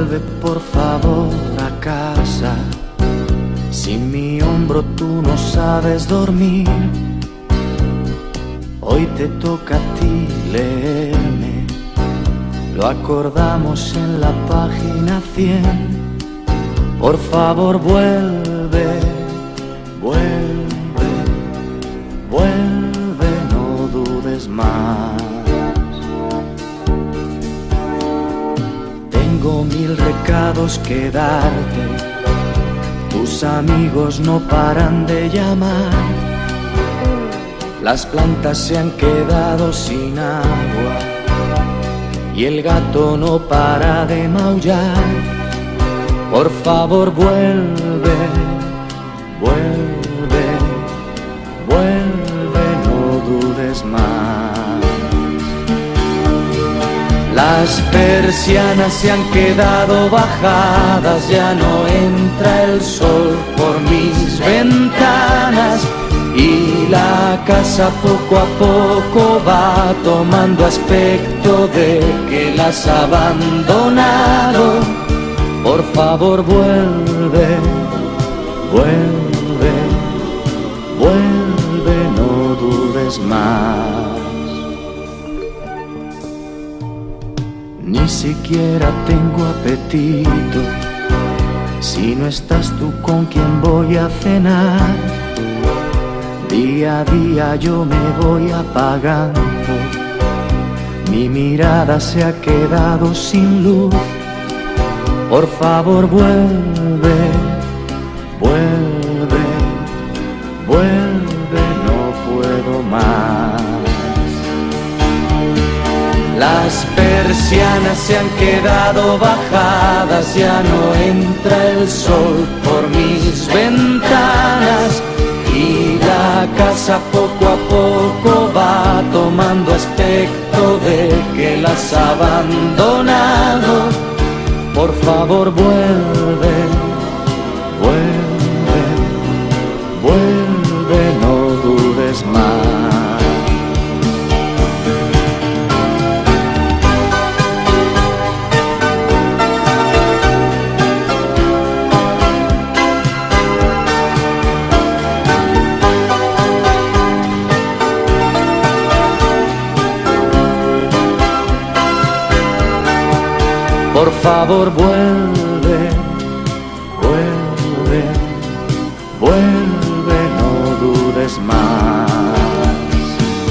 vuelve por favor a casa. Sin mi hombro tú no sabes dormir. Hoy te toca a ti leerme. Lo acordamos en la página 100. Por favor vuelve, vuelve, vuelve, no dudes más. Tengo 1000 recados que darte. Tus amigos no paran de llamar. Las plantas se han quedado sin agua y el gato no para de maullar. Por favor vuelve, vuelve, vuelve, no dudes más. Las persianas se han quedado bajadas, ya no entra el sol por mis ventanas y la casa poco a poco va tomando aspecto de que la has abandonado. Por favor vuelve, vuelve, vuelve, no dudes más. Ni siquiera tengo apetito. Si no estás tú, ¿con quién voy a cenar? Día a día yo me voy apagando. Mi mirada se ha quedado sin luz. Por favor vuelve, vuelve, vuelve, no puedo más. Las persianas se han quedado bajadas, ya no entra el sol por mis ventanas y la casa poco a poco va tomando aspecto de que la has abandonado. Por favor vuelve, vuelve, vuelve, no dudes más. Por favor vuelve, vuelve, vuelve, no dudes más.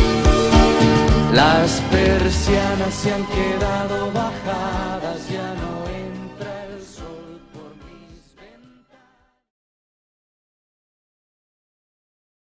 Las persianas se han quedado bajadas, ya no